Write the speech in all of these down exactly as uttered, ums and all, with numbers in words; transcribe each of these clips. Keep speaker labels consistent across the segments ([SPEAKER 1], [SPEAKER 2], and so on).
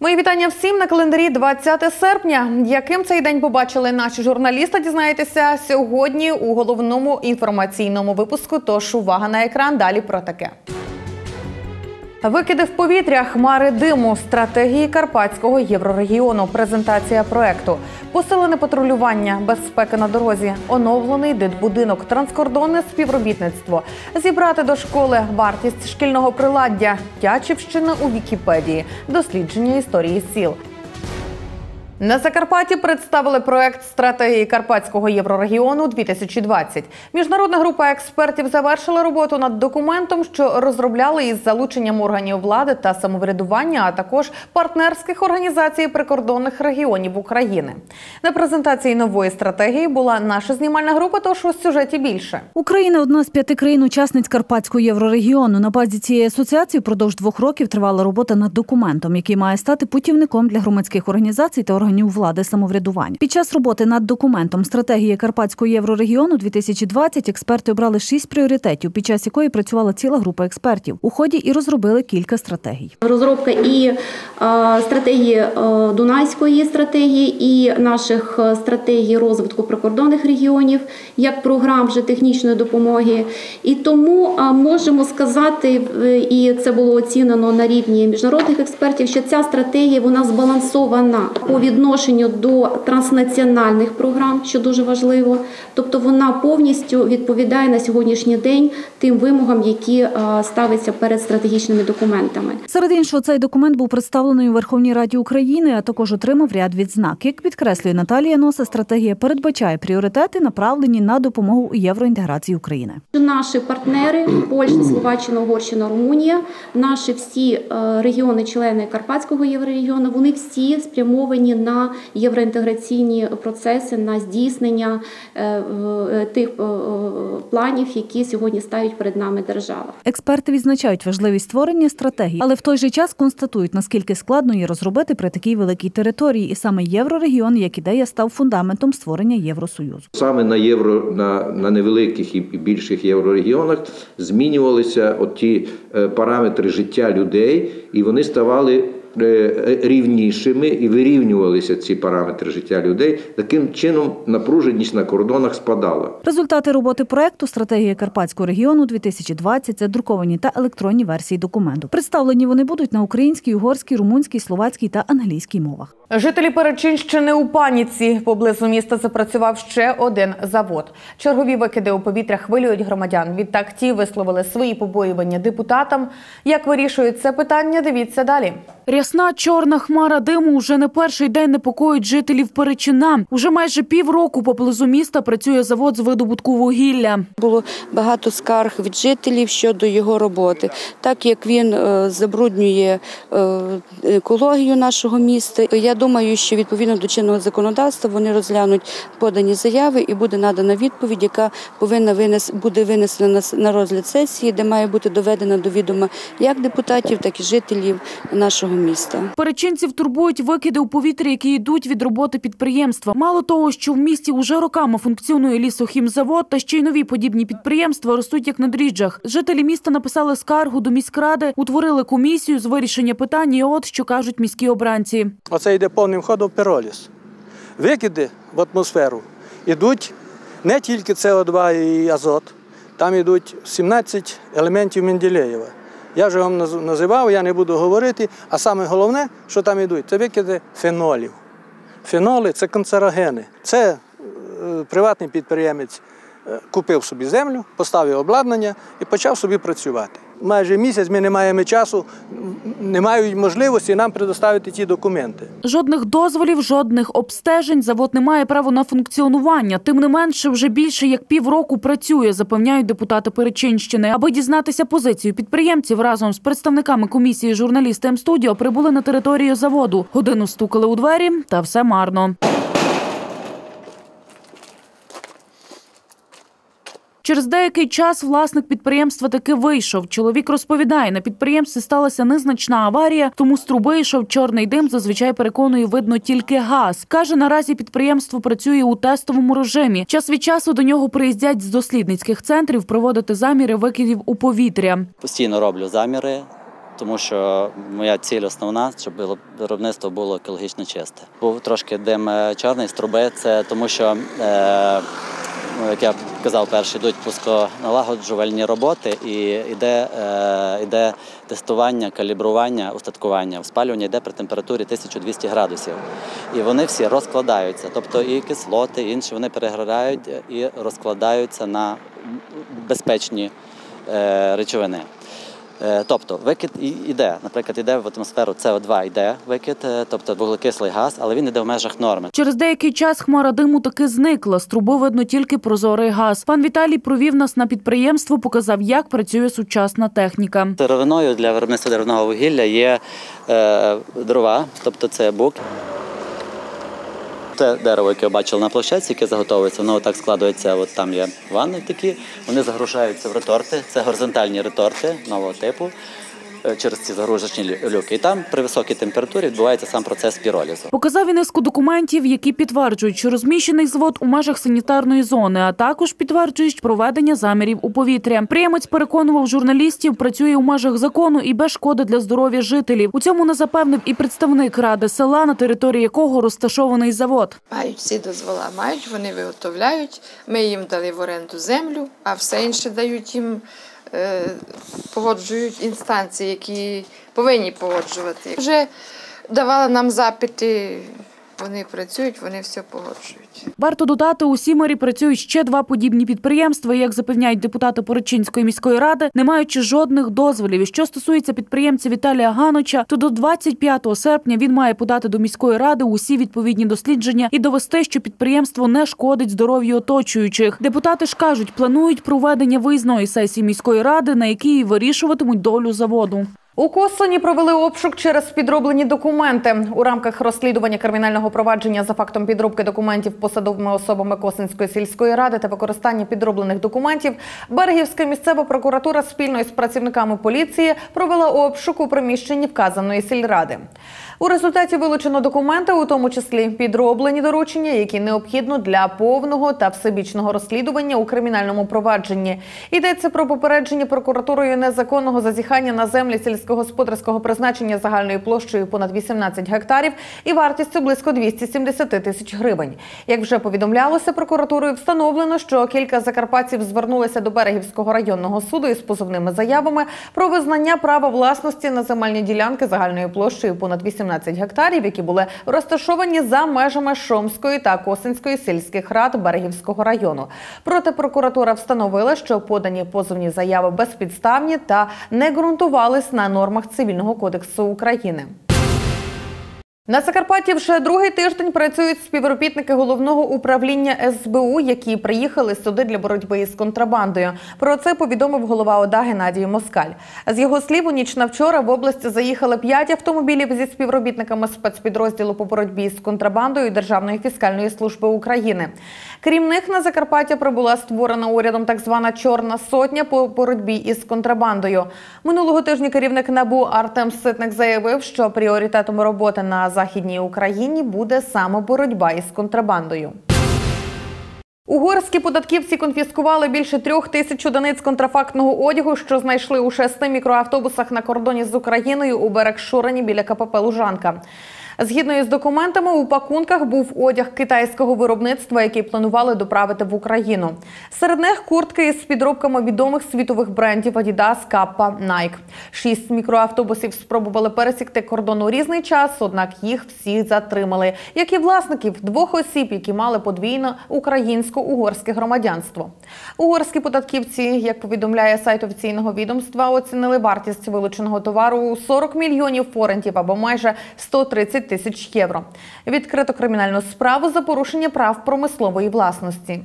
[SPEAKER 1] Мої вітання всім на календарі двадцяте серпня. Яким цей день побачили наші журналісти, дізнаєтеся сьогодні у головному інформаційному випуску. Тож увага на екран, далі про таке. Викиди в повітря, хмари диму, стратегії Карпатського єврорегіону, презентація проекту, посилене патрулювання, безпека на дорозі, оновлений дитбудинок, транскордонне співробітництво, зібрати до школи, вартість шкільного приладдя, Тячівщина у Вікіпедії, дослідження історії сіл. На Закарпатті представили проект стратегії Карпатського єврорегіону дві тисячі двадцять. Міжнародна група експертів завершила роботу над документом, що розробляли із залученням органів влади та самоврядування, а також партнерських організацій прикордонних регіонів України. На презентації нової стратегії була наша знімальна група, тож у сюжеті більше.
[SPEAKER 2] Україна – одна з п'яти країн-учасниць Карпатського єврорегіону. На базі цієї асоціації впродовж двох років тривала робота над документом, який має стати путівником для громадських організацій та органів влади самоврядування. Під час роботи над документом стратегії Карпатського єврорегіону дві тисячі двадцять експерти обрали шість пріоритетів, під час якої працювала ціла група експертів. У ході і розробили кілька стратегій.
[SPEAKER 3] Розробка і е, стратегії е, Дунайської стратегії, і наших стратегій розвитку прикордонних регіонів, як програм вже технічної допомоги. І тому е, можемо сказати, і це було оцінено на рівні міжнародних експертів, що ця стратегія вона збалансована по відношенню до транснаціональних програм, що дуже важливо. Тобто вона повністю відповідає на сьогоднішній день тим вимогам, які ставляться перед стратегічними документами.
[SPEAKER 2] Серед іншого, цей документ був представлений у Верховній Раді України, а також отримав ряд відзнак. Як підкреслює Наталія Носа, стратегія передбачає пріоритети, направлені на допомогу у євроінтеграції України.
[SPEAKER 3] Наші партнери – Польща, Словаччина, Угорщина, Румунія, наші всі регіони-члени Карпатського єврорегіону, вони всі спрямовані на євроінтеграційні процеси, на здійснення тих планів, які сьогодні ставить перед нами держава.
[SPEAKER 2] Експерти відзначають важливість створення стратегії, але в той же час констатують, наскільки складно її розробити при такій великій території. І саме єврорегіон, як ідея, став фундаментом створення Євросоюзу.
[SPEAKER 4] Саме на євро, на, на невеликих і більших єврорегіонах змінювалися от ті параметри життя людей, і вони ставали рівнішими і вирівнювалися ці параметри життя людей. Таким чином напруженість на кордонах спадала.
[SPEAKER 2] Результати роботи проекту «Стратегія Карпатського регіону дві тисячі двадцять» – це друковані та електронні версії документу. Представлені вони будуть на українській, угорській, румунській, словацькій та англійській мовах.
[SPEAKER 1] Жителі Перечинщини у паніці. Поблизу міста запрацював ще один завод. Чергові викиди у повітря хвилюють громадян. Відтак ті висловили свої побоювання депутатам. Як вирішують це питання, дивіться далі.
[SPEAKER 5] Рясна чорна хмара диму вже не перший день непокоїть жителів Перечина. Уже майже півроку поблизу міста працює завод з видобутку вугілля.
[SPEAKER 6] Було багато скарг від жителів щодо його роботи, так як він забруднює екологію нашого міста. Я думаю, що відповідно до чинного законодавства вони розглянуть подані заяви і буде надана відповідь, яка повинна винес, буде винесена на розгляд сесії, де має бути доведена до відома як депутатів, так і жителів нашого міста.
[SPEAKER 5] Перечинців турбують викиди у повітрі, які йдуть від роботи підприємства. Мало того, що в місті уже роками функціонує лісохімзавод, та ще й нові подібні підприємства ростуть як на дріжджах. Жителі міста написали скаргу до міськради, утворили комісію з вирішення питань, і от що кажуть міські обранці.
[SPEAKER 7] Оце йде повним ходом піроліз. Викиди в атмосферу йдуть не тільки С О два і азот, там йдуть сімнадцять елементів Менделєєва. Я вже вам називав, я не буду говорити, а саме головне, що там йдуть, це викиди фенолів. Феноли – це канцерогени. Це е, приватний підприємець е, купив собі землю, поставив обладнання і почав собі працювати. Майже місяць ми не маємо часу, не мають можливості нам предоставити ті документи.
[SPEAKER 5] Жодних дозволів, жодних обстежень завод не має права на функціонування. Тим не менше, вже більше як півроку працює, запевняють депутати Перечинщини. Аби дізнатися позицію підприємців, разом з представниками комісії журналісти М-студіо прибули на територію заводу. Годину стукали у двері, та все марно. Через деякий час власник підприємства таки вийшов. Чоловік розповідає, на підприємстві сталася незначна аварія, тому з труби йшов чорний дим, зазвичай, переконує, видно тільки газ. Каже, наразі підприємство працює у тестовому режимі. Час від часу до нього приїздять з дослідницьких центрів проводити заміри викидів у повітря.
[SPEAKER 8] Постійно роблю заміри, тому що моя ціль основна, щоб виробництво було екологічно чисте. Був трошки дим чорний з труби, це тому що, е, як я казав, перші йдуть пусконалагоджувальні роботи і йде, е, йде тестування, калібрування, устаткування. Спалювання йде при температурі тисяча двісті градусів. І вони всі розкладаються, тобто і кислоти, і інші вони перегорають і розкладаються на безпечні е, речовини. Тобто викид йде, наприклад, йде в атмосферу С О два, йде викид, тобто вуглекислий газ, але він йде в межах норми.
[SPEAKER 5] Через деякий час хмара диму таки зникла, з труби видно тільки прозорий газ. Пан Віталій провів нас на підприємство, показав, як працює сучасна техніка.
[SPEAKER 8] Сировиною для виробництва деревного вугілля є е, дрова, тобто це бук. Це дерево, яке бачили на площадці, яке заготовується, воно так складується, от там є ванни такі, вони загружаються в реторти, це горизонтальні реторти нового типу, через ці загрузочні люки. І там при високій температурі відбувається сам процес піролізу.
[SPEAKER 5] Показав і низку документів, які підтверджують, що розміщений завод у межах санітарної зони, а також підтверджують проведення замірів у повітря. Приємець переконував журналістів, працює у межах закону і без шкоди для здоров'я жителів. У цьому не запевнив і представник ради села, на території якого розташований завод.
[SPEAKER 9] Мають всі дозвола, мають, вони виготовляють, ми їм дали в оренду землю, а все інше дають їм, погоджують інстанції, які повинні погоджувати. Вже давали нам запити, вони працюють, вони все погоджують.
[SPEAKER 5] Варто додати, у Сімері працюють ще два подібні підприємства, як запевняють депутати Поречинської міської ради, не маючи жодних дозволів. І що стосується підприємця Віталія Ганоча, то до двадцять п'ятого серпня він має подати до міської ради усі відповідні дослідження і довести, що підприємство не шкодить здоров'ю оточуючих. Депутати ж кажуть, планують проведення виїзної сесії міської ради, на якій вирішуватимуть долю заводу.
[SPEAKER 1] У Косині провели обшук через підроблені документи. У рамках розслідування кримінального провадження за фактом підробки документів посадовими особами Косинської сільської ради та використання підроблених документів, Берегівська місцева прокуратура спільно із працівниками поліції провела обшук у приміщенні вказаної сільради. У результаті вилучено документи, у тому числі підроблені доручення, які необхідно для повного та всебічного розслідування у кримінальному провадженні. Йдеться про попередження прокуратурою незаконного зазіхання на землі сільськогосподарського призначення загальною площею понад вісімнадцять гектарів і вартістю близько двісті сімдесят тисяч гривень. Як вже повідомлялося, прокуратурою встановлено, що кілька закарпатців звернулися до Берегівського районного суду із позовними заявами про визнання права власності на земельні ділянки загальною площею понад вісімнадцять гектарів, які були розташовані за межами Шомської та Косинської сільських рад Берегівського району. Проте прокуратура встановила, що подані позовні заяви безпідставні та не ґрунтувались на нормах Цивільного кодексу України. На Закарпатті вже другий тиждень працюють співробітники головного управління С Б У, які приїхали сюди для боротьби із контрабандою. Про це повідомив голова ОДА Геннадій Москаль. З його слів, у ніч на вчора в область заїхали п'ять автомобілів зі співробітниками спецпідрозділу по боротьбі з контрабандою Державної фіскальної служби України. Крім них, на Закарпаття прибула створена урядом так звана «Чорна сотня» по боротьбі із контрабандою. Минулого тижня керівник Н А Бу Артем Ситник заявив, що пріоритетом роботи на Західній Україні буде саме боротьба із контрабандою. Угорські податківці конфіскували більше трьох тисяч одиниць контрафактного одягу, що знайшли у шести мікроавтобусах на кордоні з Україною у Берегшорані біля К П П «Лужанка». Згідно із документами, у пакунках був одяг китайського виробництва, який планували доправити в Україну. Серед них куртки із підробками відомих світових брендів Adidas, Kappa, Nike. Шість мікроавтобусів спробували пересікти кордон у різний час, однак їх всі затримали, як і власників двох осіб, які мали подвійне українсько-угорське громадянство. Угорські податківці, як повідомляє сайт офіційного відомства, оцінили вартість вилученого товару у сорок мільйонів форентів або майже сто тридцять тисяч євро. Відкрито кримінальну справу за порушення прав промислової власності.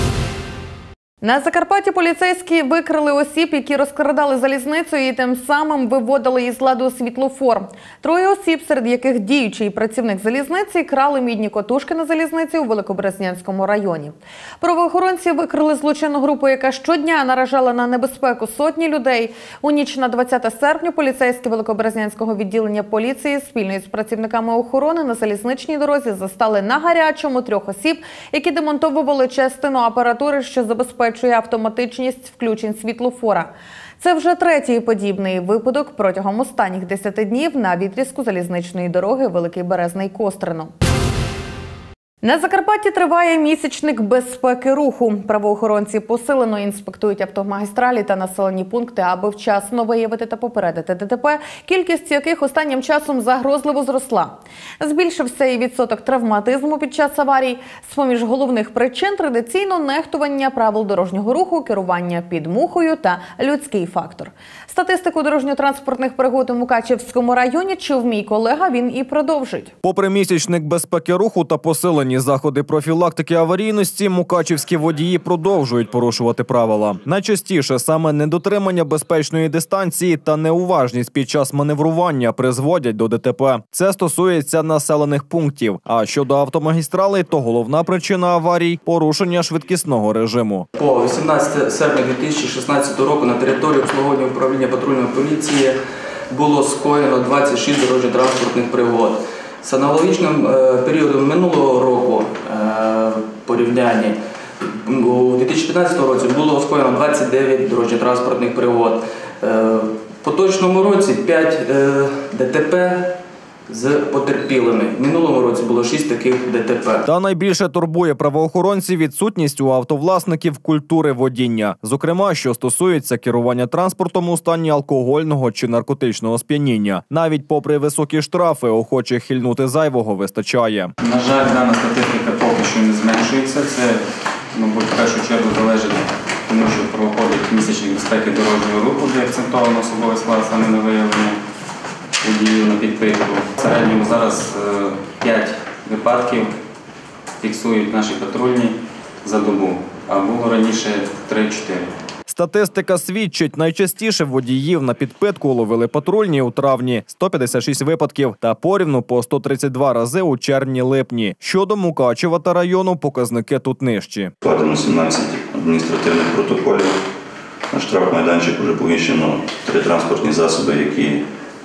[SPEAKER 1] На Закарпатті поліцейські викрили осіб, які розкрадали залізницю і тим самим виводили із ладу світлофор. Троє осіб, серед яких діючий працівник залізниці, крали мідні котушки на залізниці у Великобрезнянському районі. Правоохоронці викрили злочинну групу, яка щодня наражала на небезпеку сотні людей. У ніч на двадцяте серпня поліцейські Великобрезнянського відділення поліції спільно із працівниками охорони на залізничній дорозі застали на гарячому трьох осіб, які демонтовували частину апаратури, що забезпечує забезпечує автоматичність включень світлофора. Це вже третій подібний випадок протягом останніх десяти днів на відрізку залізничної дороги Великий Березний-Кострино. На Закарпатті триває місячник безпеки руху. Правоохоронці посилено інспектують автомагістралі та населені пункти, аби вчасно виявити та попередити ДТП, кількість яких останнім часом загрозливо зросла. Збільшився і відсоток травматизму під час аварій. З-поміж головних причин традиційно нехтування правил дорожнього руху, керування під мухою та людський фактор. Статистику дорожньо-транспортних пригод у Мукачівському районі чув мій колега, він і продовжить.
[SPEAKER 10] Попри місячник безпеки руху та посилені заходи профілактики аварійності, мукачівські водії продовжують порушувати правила. Найчастіше саме недотримання безпечної дистанції та неуважність під час маневрування призводять до ДТП. Це стосується населених пунктів. А щодо автомагістралей, то головна причина аварій – порушення швидкісного режиму.
[SPEAKER 11] По вісімнадцяте серпня дві тисячі шістнадцятого року на території обслуговування управління патрульної поліції було скоєно двадцять шість дорожньо-транспортних пригод. З аналогічним періодом минулого року порівнянні у дві тисячі п'ятнадцятому році було скоєно двадцять дев'ять дорожньо-транспортних пригод. В поточному році п'ять ДТП з потерпілими. В минулому році було шість таких ДТП.
[SPEAKER 10] Та найбільше турбує правоохоронців відсутність у автовласників культури водіння. Зокрема, що стосується керування транспортом у стані алкогольного чи наркотичного сп'яніння. Навіть попри високі штрафи, охочих хильнути зайвого вистачає.
[SPEAKER 12] На жаль, дана статистика поки що не зменшується. Це, мабуть, в першу чергу залежить, тому що проходить місячник безпеки дорожнього руху, де акцентовано особовий склад саме на виявлення водіїв на підпитку. В середньому зараз п'ять випадків фіксують наші патрульні за добу, а було раніше три-чотири.
[SPEAKER 10] Статистика свідчить, найчастіше водіїв на підпитку ловили патрульні у травні – сто п'ятдесят шість випадків та порівну по сто тридцять два рази у червні-липні. Щодо Мукачева та району, показники тут нижчі.
[SPEAKER 13] Складено сімнадцять адміністративних протоколів. На штрафмайданчик вже повіщено три транспортні засоби, які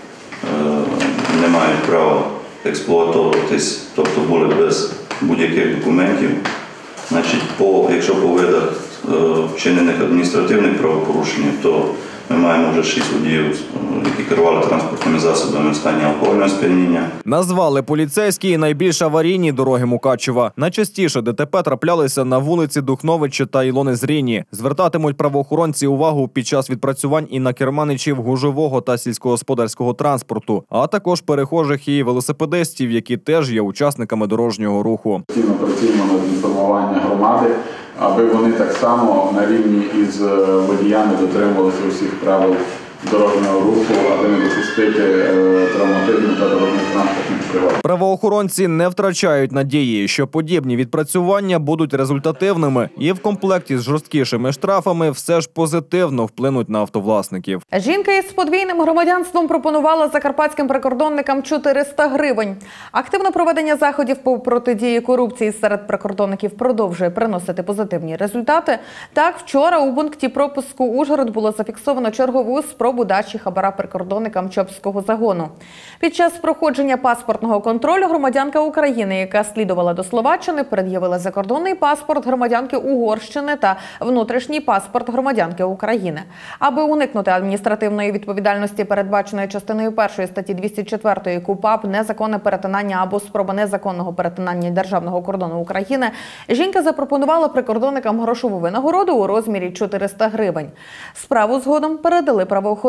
[SPEAKER 13] не мають права експлуатовуватись, тобто були без будь-яких документів. Значить, по, якщо по видах вчинених адміністративних правопорушень, то ми маємо вже шість водіїв, які керували транспортними засобами в стані алкогольного сп'яніння.
[SPEAKER 10] Назвали поліцейські найбільш аварійні дороги Мукачева. Найчастіше ДТП траплялися на вулиці Духновича та Ілони Зріні. Звертатимуть правоохоронці увагу під час відпрацювань і на керманичів гужового та сільськогосподарського транспорту, а також перехожих і велосипедистів, які теж є учасниками дорожнього руху.
[SPEAKER 14] Постійно працюємо над інформуванням громади, аби вони так само на рівні із водіями дотримувалися усіх правил дорожнього руху, аби не допустити травматизму та дорожніх транспортних пригод.
[SPEAKER 10] Правоохоронці не втрачають надії, що подібні відпрацювання будуть результативними і в комплекті з жорсткішими штрафами все ж позитивно вплинуть на автовласників.
[SPEAKER 1] Жінка із подвійним громадянством пропонувала закарпатським прикордонникам чотириста гривень. Активне проведення заходів по протидії корупції серед прикордонників продовжує приносити позитивні результати. Так, вчора у пункті пропуску Ужгород було зафіксовано чергову спробу дачі хабара прикордонникам Чопського загону. Під час проходження паспортного контролю громадянка України, яка слідувала до Словаччини, пред'явила закордонний паспорт громадянки Угорщини та внутрішній паспорт громадянки України. Аби уникнути адміністративної відповідальності, передбаченої частиною першої статті двісті четвертої КУпАП, незаконне перетинання або спроба незаконного перетинання державного кордону України, жінка запропонувала прикордонникам грошову винагороду у розмірі чотириста гривень. Справу згодом передали правоохоронцям.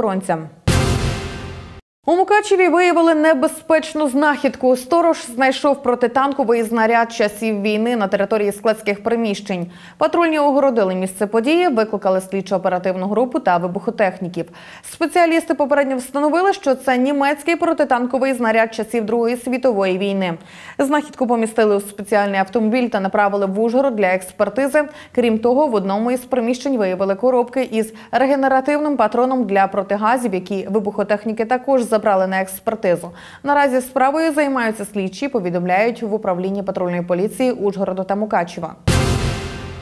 [SPEAKER 1] У Мукачеві виявили небезпечну знахідку. Сторож знайшов протитанковий знаряд часів війни на території складських приміщень. Патрульні огородили місце події, викликали слідчо-оперативну групу та вибухотехніків. Спеціалісти попередньо встановили, що це німецький протитанковий знаряд часів Другої світової війни. Знахідку помістили у спеціальний автомобіль та направили в Ужгород для експертизи. Крім того, в одному із приміщень виявили коробки із регенеративним патроном для протигазів, які вибухотехніки також забрали на експертизу. Наразі справою займаються слідчі, повідомляють в управлінні патрульної поліції Ужгорода та Мукачева.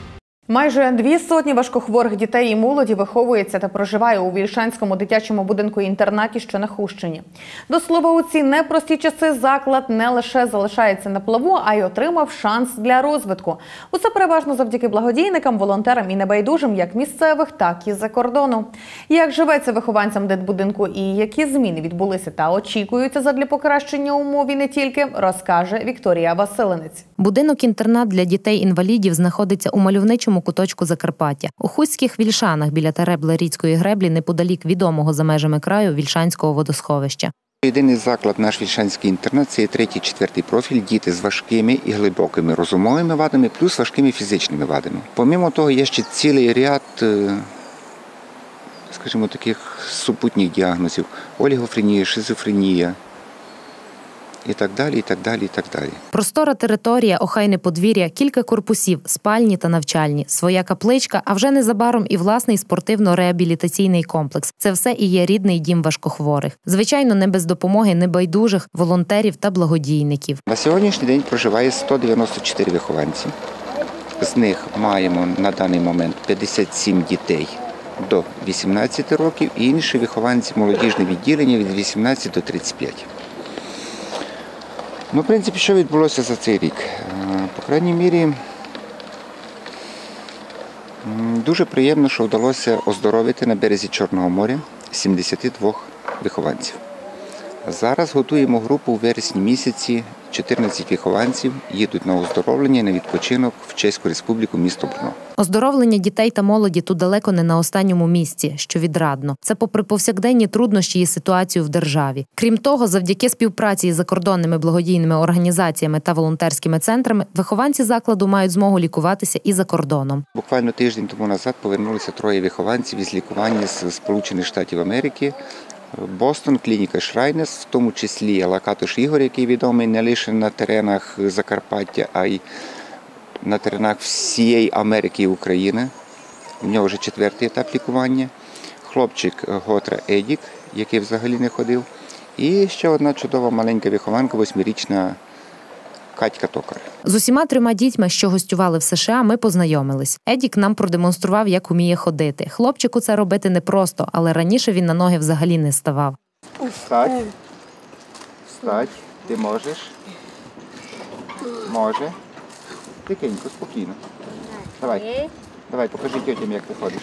[SPEAKER 1] Майже дві сотні важкохворих дітей і молоді виховується та проживає у Вільшанському дитячому будинку-інтернаті, що на Хустині. До слова, у ці непрості часи заклад не лише залишається на плаву, а й отримав шанс для розвитку. Усе переважно завдяки благодійникам, волонтерам і небайдужим як місцевих, так і за кордону. Як живеться вихованцям дитбудинку і які зміни відбулися та очікуються задля покращення умов і не тільки, розкаже Вікторія Василинець.
[SPEAKER 15] Будинок-інтернат для дітей-інвалідів знаходиться у мальовничому куточку Закарпаття. У Хуських Вільшанах біля Теребле-Ріцької греблі неподалік відомого за межами краю Вільшанського водосховища.
[SPEAKER 16] Єдиний заклад, наш Вільшанський інтернат, це є третій, четвертий профіль, діти з важкими і глибокими розумовими вадами, плюс важкими фізичними вадами. Помимо того, є ще цілий ряд, скажімо, таких супутніх діагнозів – олігофренія, шизофренія. І так далі, і так далі, і так далі.
[SPEAKER 15] Простора територія, охайне подвір'я, кілька корпусів, спальні та навчальні, своя капличка, а вже незабаром і власний спортивно-реабілітаційний комплекс. Це все і є рідний дім важкохворих. Звичайно, не без допомоги небайдужих волонтерів та благодійників.
[SPEAKER 16] На сьогоднішній день проживає сто дев'яносто чотири вихованці. З них маємо на даний момент п'ятдесят сім дітей до вісімнадцяти років і інші вихованці молодіжне відділення від вісімнадцяти до тридцяти п'яти. Ну, в принципі, що відбулося за цей рік? По крайній мірі, дуже приємно, що вдалося оздоровити на березі Чорного моря сімдесят два вихованців. Зараз готуємо групу у вересні місяці, чотирнадцять вихованців їдуть на оздоровлення і на відпочинок в Чеську Республіку, місто Брно.
[SPEAKER 15] Оздоровлення дітей та молоді тут далеко не на останньому місці, що відрадно. Це попри повсякденні труднощі і ситуацію в державі. Крім того, завдяки співпраці із закордонними благодійними організаціями та волонтерськими центрами, вихованці закладу мають змогу лікуватися і за кордоном.
[SPEAKER 16] Буквально тиждень тому назад повернулися троє вихованців із лікування з Сполучених Штатів Америки. Бостон, клініка Шрайнес, в тому числі Лакатуш Ігор, який відомий не лише на теренах Закарпаття, а й на теренах всієї Америки і України. У нього вже четвертий етап лікування. Хлопчик Готра Едік, який взагалі не ходив. І ще одна чудова маленька вихованка, восьмирічна Катька Токар.
[SPEAKER 15] З усіма трьома дітьми, що гостювали в США, ми познайомились. Едік нам продемонстрував, як уміє ходити. Хлопчику це робити непросто, але раніше він на ноги взагалі не ставав.
[SPEAKER 16] Встать. Встать. Ти можеш. Може. Тихенько, спокійно. Давай. Давай, покажи тьотям, як ти ходиш.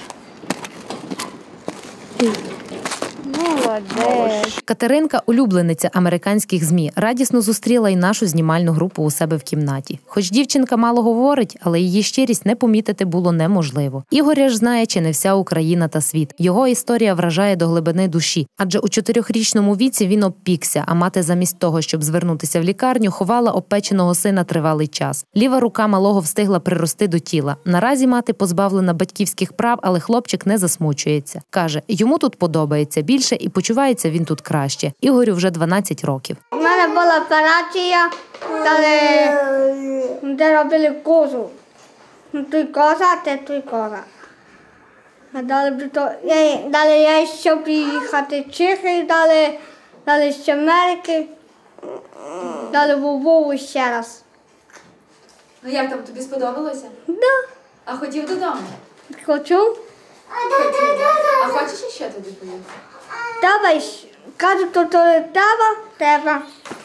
[SPEAKER 15] Молодець. Катеринка – улюблениця американських ЗМІ. Радісно зустріла й нашу знімальну групу у себе в кімнаті. Хоч дівчинка мало говорить, але її щирість не помітити було неможливо. Ігоря ж знає чи не вся Україна та світ. Його історія вражає до глибини душі. Адже у чотирьохрічному віці він обпікся, а мати замість того, щоб звернутися в лікарню, ховала обпеченого сина тривалий час. Ліва рука малого встигла прирости до тіла. Наразі мати позбавлена батьківських прав, але хлопчик не засмучується. Каже, йому тут подобається більше і почувається він тут краще. Ігорю вже дванадцять років.
[SPEAKER 17] У мене була операція, дали, де робили козу. Той коза, те той коза. Дали, дали я ще приїхати в Чехію, дали, дали з Америки, дали в Львову ще раз.
[SPEAKER 18] Ну як там, тобі сподобалося?
[SPEAKER 17] Да.
[SPEAKER 18] А хотів додому?
[SPEAKER 17] Хочу.
[SPEAKER 18] Хотів. А хочеш ще туди поїхати?
[SPEAKER 17] Давай, кажу, то то треба, треба.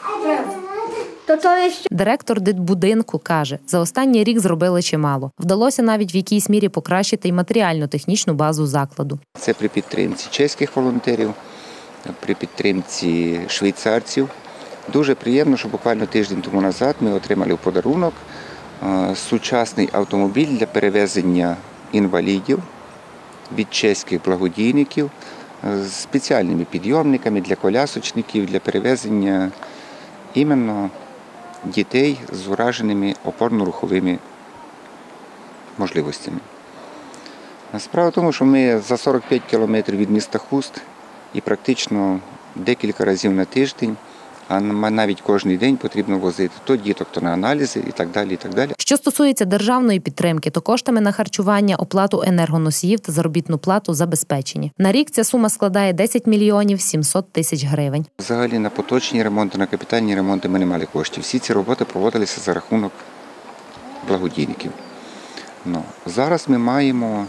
[SPEAKER 17] То то ще.
[SPEAKER 15] Директор дитбудинку каже, за останній рік зробили чимало. Вдалося навіть в якійсь мірі покращити й матеріально-технічну базу закладу.
[SPEAKER 16] Це при підтримці чеських волонтерів, при підтримці швейцарців. Дуже приємно, що буквально тиждень тому назад ми отримали в подарунок сучасний автомобіль для перевезення інвалідів від чеських благодійників з спеціальними підйомниками для колясочників, для перевезення іменно дітей з ураженими опорно-руховими можливостями. Справа в тому, що ми за сорок п'ять кілометрів від міста Хуст і практично декілька разів на тиждень, а навіть кожен день потрібно возити то діток, то на аналізи і так далі, і так далі.
[SPEAKER 15] Що стосується державної підтримки, то коштами на харчування, оплату енергоносіїв та заробітну плату забезпечені. На рік ця сума складає десять мільйонів сімсот тисяч гривень.
[SPEAKER 16] Взагалі на поточні ремонти, на капітальні ремонти ми не мали коштів. Всі ці роботи проводилися за рахунок благодійників. Ну, зараз ми маємо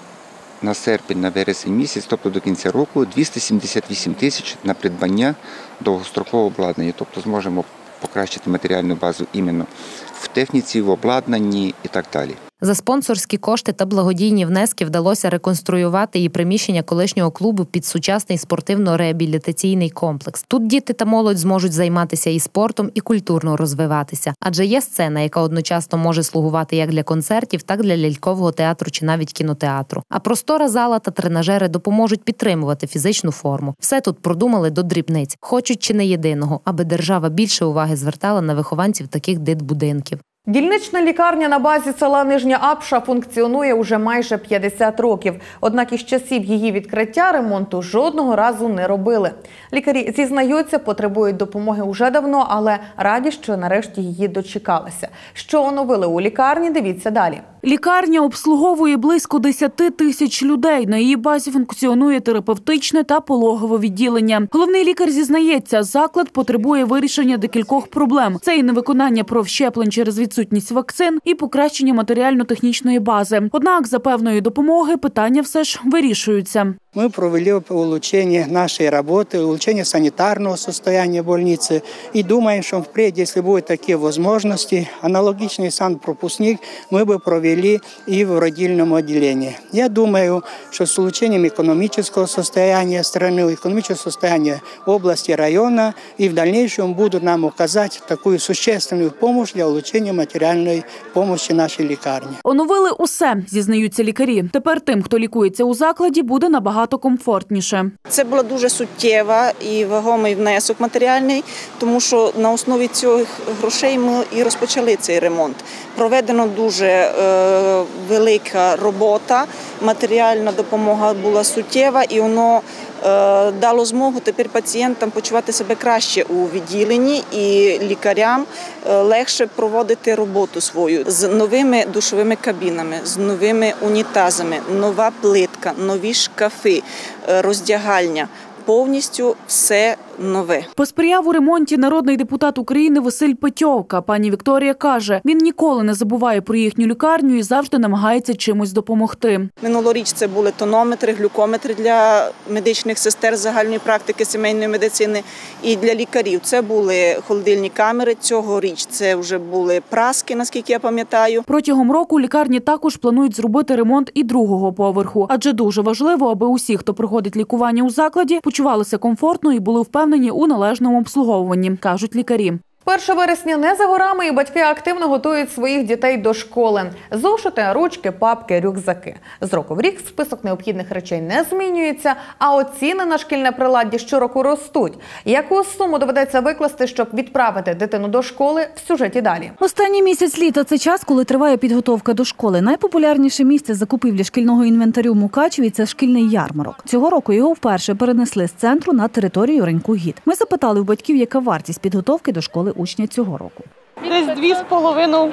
[SPEAKER 16] на серпень, на вересень місяць, тобто до кінця року, двісті сімдесят вісім тисяч на придбання довгострокового обладнання. Тобто зможемо покращити матеріальну базу іменно в техніці, в обладнанні і так далі.
[SPEAKER 15] За спонсорські кошти та благодійні внески вдалося реконструювати і приміщення колишнього клубу під сучасний спортивно-реабілітаційний комплекс. Тут діти та молодь зможуть займатися і спортом, і культурно розвиватися. Адже є сцена, яка одночасно може слугувати як для концертів, так і для лялькового театру чи навіть кінотеатру. А простора зала та тренажери допоможуть підтримувати фізичну форму. Все тут продумали до дрібниць. Хочуть чи не єдиного, аби держава більше уваги звертала на вихованців таких дитбудинків.
[SPEAKER 1] Дільнична лікарня на базі села Нижня Апша функціонує уже майже п'ятдесят років. Однак із часів її відкриття ремонту жодного разу не робили. Лікарі зізнаються, потребують допомоги уже давно, але раді, що нарешті її дочекалися. Що оновили у лікарні, дивіться далі.
[SPEAKER 5] Лікарня обслуговує близько десяти тисяч людей. На її базі функціонує терапевтичне та пологове відділення. Головний лікар зізнається, заклад потребує вирішення декількох проблем. Це і невиконання профщеплень через відсутність вакцин, і покращення матеріально-технічної бази. Однак за певної допомоги питання все ж вирішуються.
[SPEAKER 19] Мы провели улучшение нашей работы, улучшение санитарного состояния больницы и думаем, что впредь, если будут такие возможности, аналогичный санпропускник мы бы провели и в родильном отделении. Я думаю, что с улучшением экономического состояния страны, экономического состояния области, района и в дальнейшем будут нам оказать такую существенную помощь для улучшения материальной помощи нашей лікарні.
[SPEAKER 5] Оновили усе, зізнаються лікарі. Тепер тим, хто лікується у закладі, буде набагато комфортніше.
[SPEAKER 20] Це була дуже суттєва і вагомий внесок матеріальний, тому що на основі цих грошей ми і розпочали цей ремонт. Проведено дуже е, велика робота, матеріальна допомога була суттєва і воно е, дало змогу тепер пацієнтам почувати себе краще у відділенні і лікарям е, легше проводити роботу свою з новими душовими кабінами, з новими унітазами, нова плитка, нові шкафи, е, роздягальня. Повністю все нове.
[SPEAKER 5] Посприяв у ремонті народний депутат України Василь Петьовка. Пані Вікторія каже, він ніколи не забуває про їхню лікарню і завжди намагається чимось допомогти.
[SPEAKER 20] Минулоріч це були тонометри, глюкометри для медичних сестер загальної практики сімейної медицини і для лікарів. Це були холодильні камери, цьогоріч це вже були праски, наскільки я пам'ятаю.
[SPEAKER 5] Протягом року лікарні також планують зробити ремонт і другого поверху. Адже дуже важливо, аби усі, хто проходить лікування у закладі, почувалися комфортно і були впевнені у належному обслуговуванні, кажуть лікарі.
[SPEAKER 1] першого вересня не за горами, і батьки активно готують своїх дітей до школи. Зошити, ручки, папки, рюкзаки. З року в рік список необхідних речей не змінюється, а от ціни на шкільне приладдя щороку ростуть. Яку суму доведеться викласти, щоб відправити дитину до школи, в сюжеті далі.
[SPEAKER 2] Останній місяць літа – це час, коли триває підготовка до школи. Найпопулярніше місце закупівлі шкільного інвентарю в Мукачеві – це шкільний ярмарок. Цього року його вперше перенесли з центру на територію ринку Гід. Ми запитали у батьків, яка вартість підготовки до школи учня цього року.
[SPEAKER 21] Десь дві з половиною.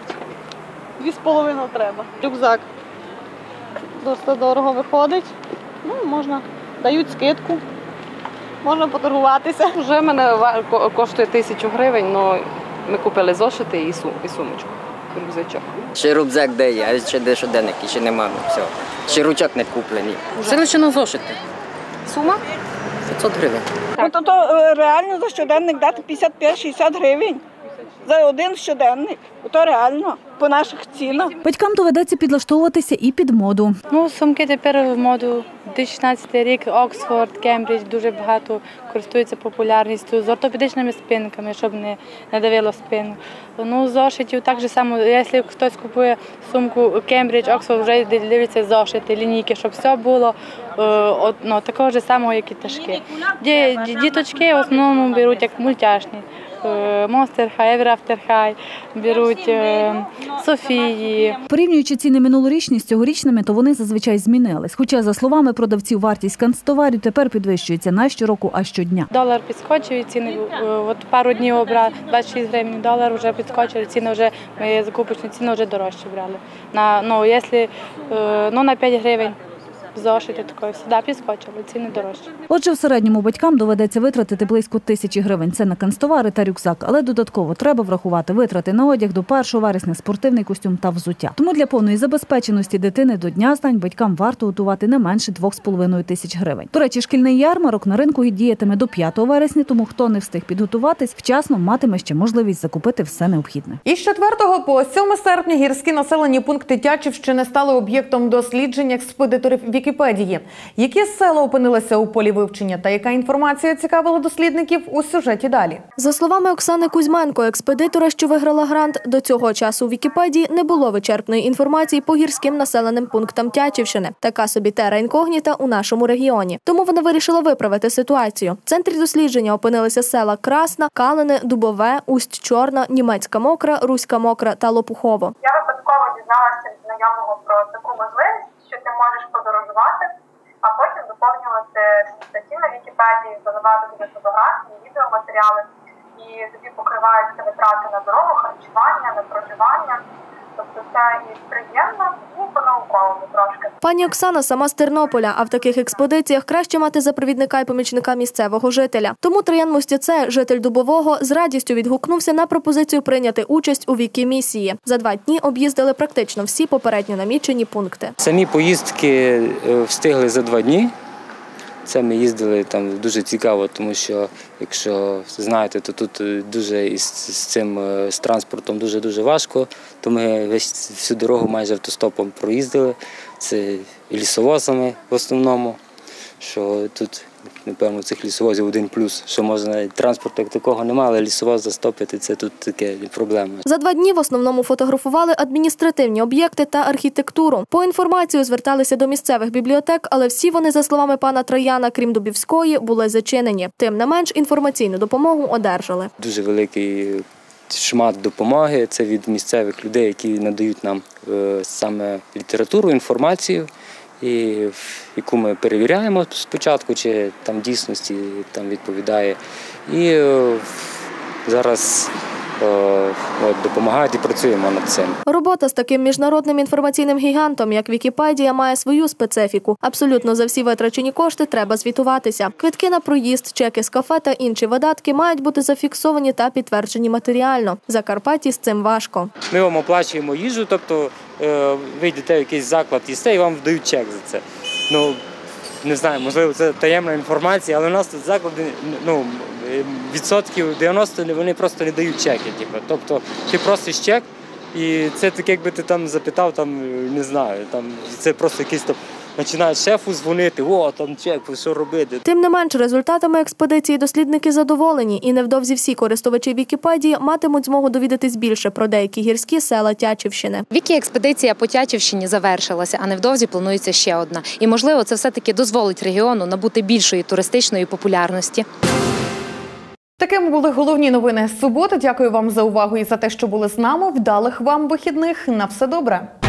[SPEAKER 21] Дві з половиною треба. Рюкзак досить дорого виходить. Ну, можна, дають скидку, можна поторгуватися.
[SPEAKER 22] Вже в мене коштує тисячу гривень, але ми купили зошити і сумочку, рюкзачок.
[SPEAKER 23] Ще рюкзак де є, а ще де щоденник, і ще немає. Все. Ще ручок не куплені. Все лише на зошити.
[SPEAKER 22] Сума?
[SPEAKER 23] п'ятсот гривень.
[SPEAKER 21] Ну, то, то реально за щоденник дати п'ятдесят п'ять - шістдесят гривень. За один щоденник. То реально, по наших цінах.
[SPEAKER 2] Батькам доведеться підлаштовуватися і під моду.
[SPEAKER 24] Ну, сумки тепер в моду. дві тисячі шістнадцятий рік, Оксфорд, Кембридж дуже багато користуються популярністю. З ортопедичними спинками, щоб не, не давило спину. Ну, зошитів так же само, якщо хтось купує сумку Кембридж, Оксфорд, вже дивляться зошити, лінійки, щоб все було е, ну, такого ж самого, як і ташки. Діточки в основному беруть як мультяшні. Monster High, Ever After High, беруть Софії.
[SPEAKER 2] Порівнюючи ціни минулорічні з цьогорічними, то вони зазвичай змінились. Хоча, за словами продавців, вартість канцтоварів тепер підвищується не щороку, а щодня.
[SPEAKER 24] Долар підскочив, ціни, от пару днів обрали, двадцять шість гривень долар вже підскочили, ціни вже, закупочні ціни вже дорожче брали. На, ну, якщо, ну, на п'ять гривень зошити, такої сюди підскочили, ціни дорожчі.
[SPEAKER 2] Отже, в середньому батькам доведеться витратити близько тисячі гривень. Це на канцтовари та рюкзак. Але додатково треба врахувати витрати на одяг до першого вересня, спортивний костюм та взуття. Тому для повної забезпеченості дитини до Дня знань батькам варто готувати не менше двох з половиною тисяч гривень. До речі, шкільний ярмарок на ринку діятиме до п'ятого вересня, тому хто не встиг підготуватись, вчасно матиме ще можливість закупити все необхідне.
[SPEAKER 1] Із четвертого по сьоме серпня гірські населені пункти Тячівщини стали об'єктом досліджень експедиторів Вікіпедії. Які села опинилися у полі вивчення та яка інформація цікавила дослідників у сюжеті далі.
[SPEAKER 3] За словами Оксани Кузьменко, експедитора, що виграла грант, до цього часу у Вікіпедії не було вичерпної інформації по гірським населеним пунктам Тячівщини. Така собі тера інкогніта у нашому регіоні. Тому вона вирішила виправити ситуацію. В центрі дослідження опинилися села Красна, Калине, Дубове, Усть-Чорна, Німецька Мокра, Руська Мокра та Лопухово.
[SPEAKER 4] Я випадково дізналася від знайомого про таку можливість, що ти можеш подорожувати, а потім доповнювати статті на Вікіпедії, заливати туди фотографії, відеоматеріали, і тобі покриваються витрати на дорогу, харчування, на проживання. Тобто це і приємно, і по-науковому трошки.
[SPEAKER 3] Пані Оксана сама з Тернополя, а в таких експедиціях краще мати за провідника і помічника місцевого жителя. Тому Троян Мостяце, житель Дубового, з радістю відгукнувся на пропозицію прийняти участь у Вікімісії. За два дні об'їздили практично всі попередньо намічені пункти.
[SPEAKER 6] Самі поїздки встигли за два дні. Це ми їздили там дуже цікаво, тому що, якщо знаєте, то тут дуже із з цим з транспортом дуже-дуже важко, то ми весь всю дорогу майже автостопом проїздили, це лісовозами в основному, що тут, напевно, цих лісовозів один плюс, що можна, транспорту як такого немає, але лісовоз застопити – це тут таке проблема.
[SPEAKER 3] За два дні в основному фотографували адміністративні об'єкти та архітектуру. По інформацію зверталися до місцевих бібліотек, але всі вони, за словами пана Трояна, крім Дубівської, були зачинені. Тим не менш, інформаційну допомогу одержали.
[SPEAKER 6] Дуже великий шмат допомоги – це від місцевих людей, які надають нам саме літературу, інформацію, і яку ми перевіряємо спочатку, чи там дійсності там відповідає. І о, зараз о, от, допомагають і працюємо над цим.
[SPEAKER 3] Робота з таким міжнародним інформаційним гігантом, як Вікіпедія, має свою специфіку. Абсолютно за всі витрачені кошти треба звітуватися. Квитки на проїзд, чеки з кафе та інші видатки мають бути зафіксовані та підтверджені матеріально. В Закарпатті з цим важко.
[SPEAKER 6] Ми вам оплачуємо їжу, тобто ви йдете в якийсь заклад, їсте і вам дають чек за це. Ну, не знаю, можливо, це таємна інформація, але у нас тут заклади, ну, відсотків дев'яносто вони просто не дають чеки. Типу. Тобто ти просиш чек, і це таке, якби ти там запитав, там, не знаю, там, це просто якийсь там, починають шефу дзвонити, о, там чек, що робити.
[SPEAKER 3] Тим не менш, результатами експедиції дослідники задоволені, і невдовзі всі користувачі Вікіпедії матимуть змогу довідатись більше про деякі гірські села Тячівщини.
[SPEAKER 15] Вікі-експедиція по Тячівщині завершилася, а невдовзі планується ще одна. І, можливо, це все-таки дозволить регіону набути більшої туристичної популярності.
[SPEAKER 1] Такими були головні новини з суботи. Дякую вам за увагу і за те, що були з нами. Вдалих вам вихідних. На все добре.